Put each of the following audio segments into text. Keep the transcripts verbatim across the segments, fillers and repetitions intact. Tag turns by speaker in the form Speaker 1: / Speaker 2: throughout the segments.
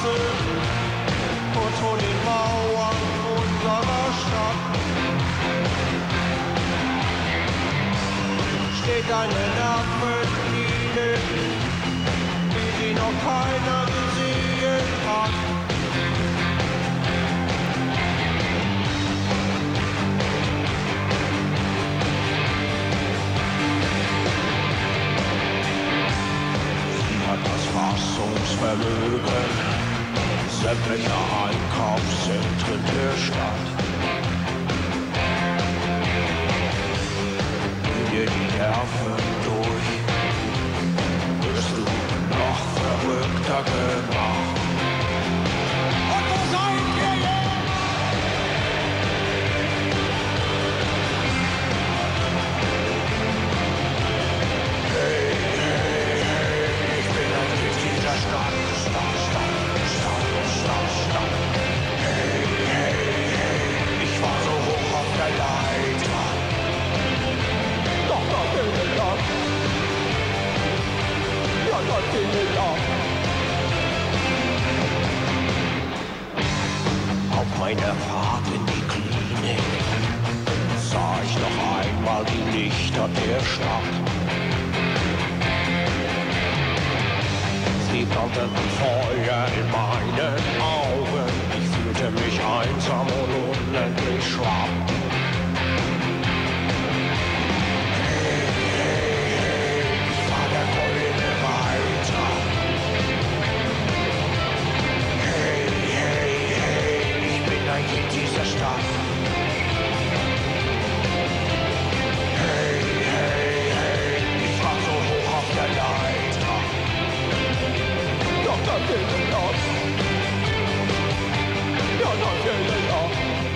Speaker 1: Straße, kurz vor den Mauern unserer Stadt, steht eine Nervenlinie, wie sie noch keiner gesehen hat. Das Fassungsvermögen sämtlicher Einkaufszentren der Stadt. Geh dir die Nerven durch, wirst du noch verrückter gemacht. Und wo seid ihr jetzt? Hey, hey, hey, ich bin ein Kind dieser Stadt. Stadt, Stadt, Stadt, Stadt, Stadt. Hey, hey, hey, ich war so hoch auf der Leiter. Doch, da bin ich ab. Ja, da bin ich ab. Auf meiner Fahrt in die Klinik sah ich noch einmal die Lichter der Stadt. Sie brannten Feuer in meinen Augen. Ich fühlte mich einsam und unendlich schwach. Hey, hey, hey, ich war der goldene Reiter. Hey, hey, hey, ich bin ein Kind dieser Stadt. Hey, hey, hey, ich war so hoch auf der Leiter. Doch, da bin ich ab. Ja, da bin ich ab.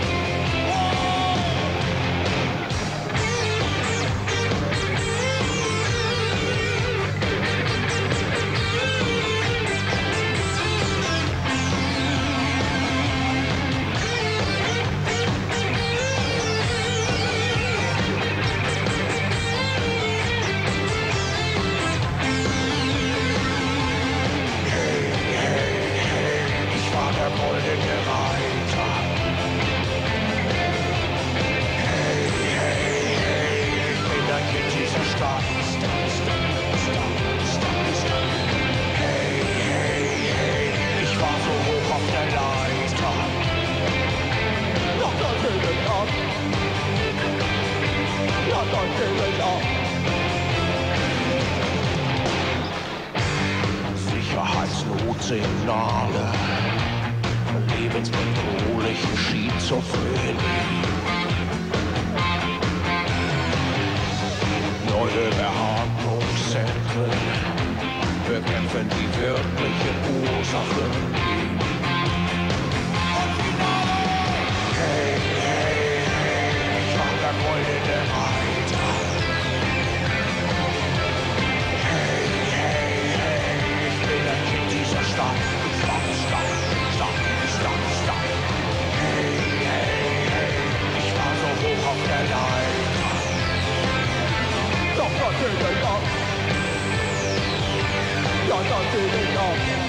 Speaker 1: Goldene Reiter. Hey, hey, hey, ich bin ein Kind dieser Stadt. Stadt, Stadt, Stadt, Stadt, Stadt. Hey, hey, hey, ich war so hoch auf der Leiter. Doch, da bin ich ab. Ja, da bin ich ab. Sicherheitsnotsignale. Lebensbedrohliche Schizophrenie. Neue Behandlungszentren bekämpfen die wirklichen Ursachen. Hey, hey, hey, ich war der goldene Reiter. Hey, hey, hey, ich bin ein Kind dieser Stadt. Stadt, Stadt, Stadt. Stopp, stopp. Hey, hey, hey, ich war so hoch auf der Leiter. Doch, da bin ich ab. Ja, da bin ich ab.